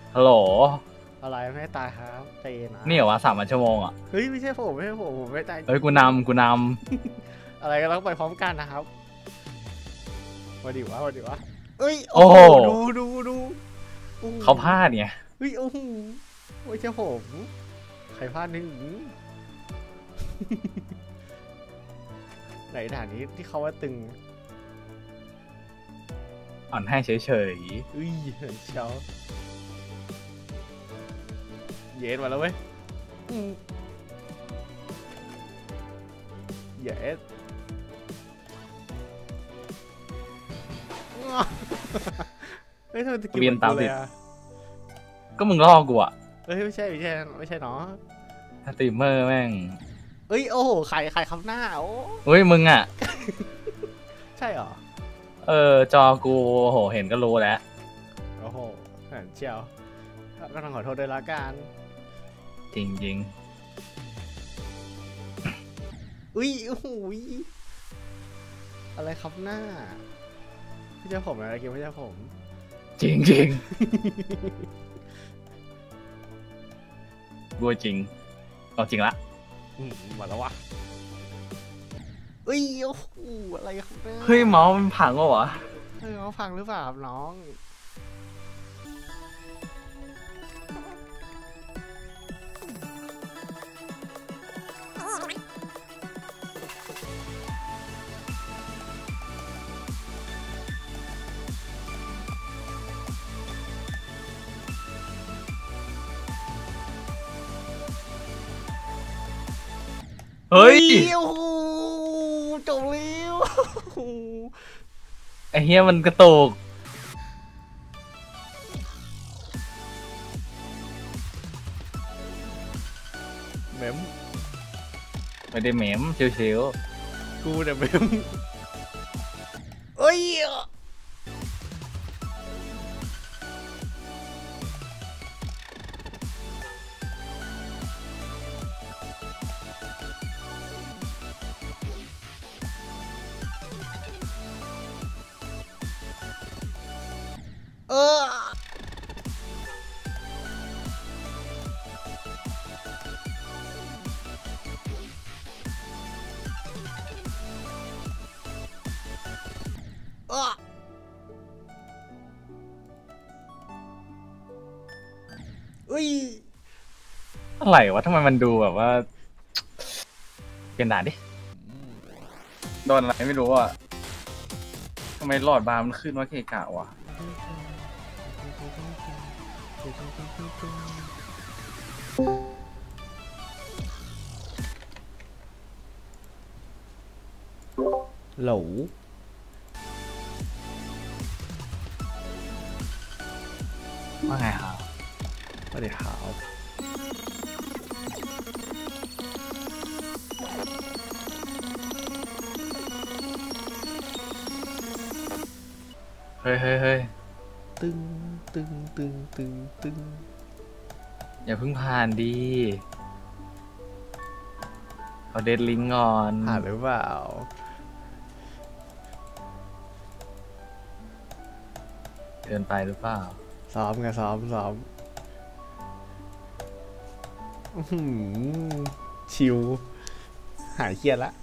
ฮัลโหลอะไรไม่ตายครับใจเย็นนะนี่เหรอวะ3 วันชั่วโมงอ่ะเฮ้ยไม่ใช่ผมไม่ใช่ผมไม่ตายเฮ้ยกูนอะไรก็ต้องไปพร้อมกันนะครับมาดิวะมาดิวะเอ้ยำโอ้โหดูโอ้โหเขาพลาดไงเฮ้ยโอ้โหไม่ใช่ผมใครพลาดหนึ่งไหนด่านนี้ที่เขาว่าตึงอ่อนให้เฉยอุ้ยเชียวเย็นมาแล้วเว้ยเย็นเฮ้ยทำไมตะกี้เหมือนกูเลยอะๆก็มึงล่อกูอ่ะเฮ้ยไม่ใช่เนาะสตรีมเมอร์แม่งเอ้ยโอ้โหใครคำหน้าโอ้เฮ้ยมึงอ่ะใช่เหรอจอกูโหเห็นก็รู้แล้วโอ้โหเชียวก็ต้องขอโทษด้วยละกันจริงอุ้ยโอ้โหอะไรครับหน้าไม่ใช่ผมนะเกมไม่ใช่ผมจริงกูจริงเอาจริงละหมดแล้ววะเอ้ยโอ้โหอะไรครับเนี่ยเฮ้ยเมาส์มันพังวะเฮ้ยเขาฟังหรือเปล่าครับน้องเฮ้ยโอ้โหจบแล้วไอ้เฮียมันกระตุกเมมไม่ได้เหมมเชียวกูเนี่ยเมมเอ้ยเออเออเอ้ยอะไรวะทำไมมันดูแบบว่าเปลี่ยนด่านดิโดนอะไรไม่รู้อ่ะทำไมหลอดบาร์มันขึ้นว่าเกะกะวะโหลว่าไงครับสวัสดีครับเฮ้ยตึงตึงอย่าเพิ่งผ่านดีเอาเดดลิงก่อนผ่านหรือเปล่าเกินไปหรือเปล่าซ้อมชิวหายเครียดละ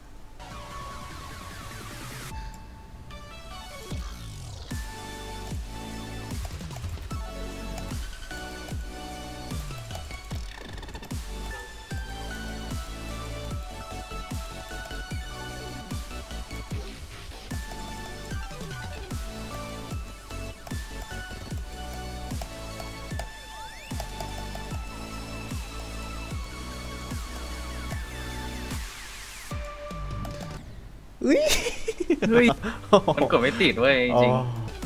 เฮ้ยเฮ้ยมันกดไม่ติดเว้ยจริง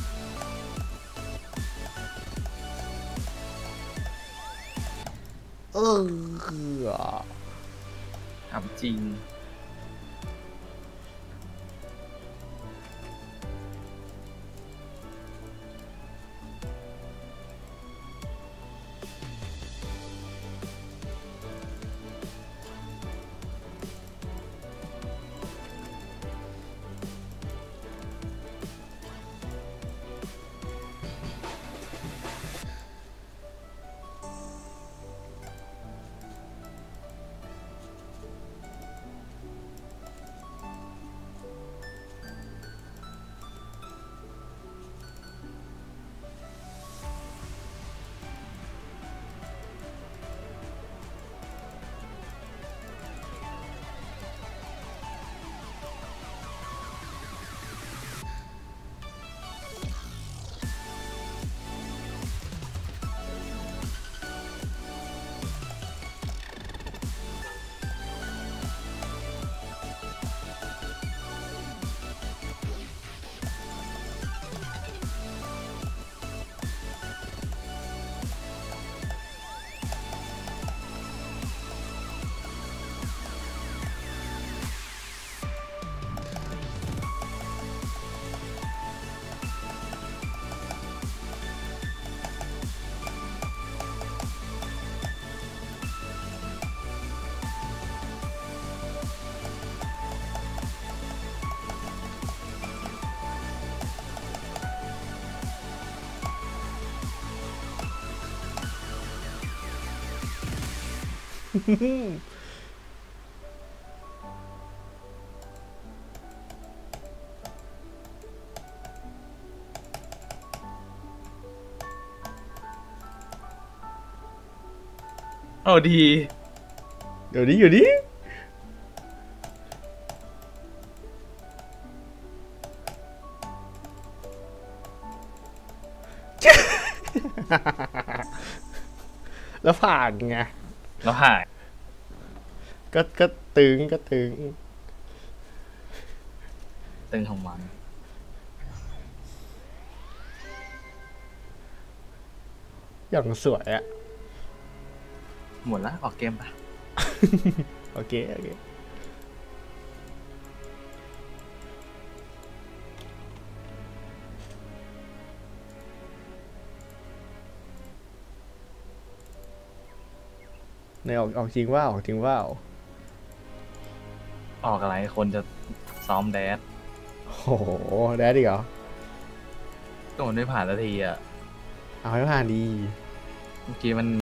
เออถามจริงเอาดีเดี๋ยวนี้อยู่ดิ แล้วผ่านไงแล้วหายก็ตึงก็ตึงตึงของมันอย่างสวยอะหมดแล้วออกเกมปะโอเค โอเค ในออกจริงว่าออกจริงว่าออกอะไรคนจะซ้อมแดดโอ้โห ได้ดิเหรอก็มันไม่ผ่านสักทีอ่ะเอาให้ผ่านดีเมื่อกี้มัน